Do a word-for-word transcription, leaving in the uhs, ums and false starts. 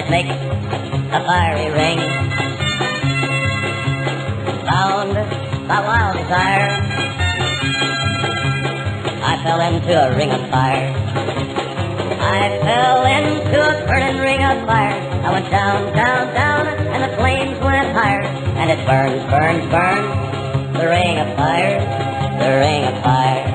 makes a fiery ring. Bound by wild desire, I fell into a ring of fire. I fell into a burning ring of fire. I went down, down, down, and the flames went higher. And it burns, burns, burns, the ring of fire, the ring of fire.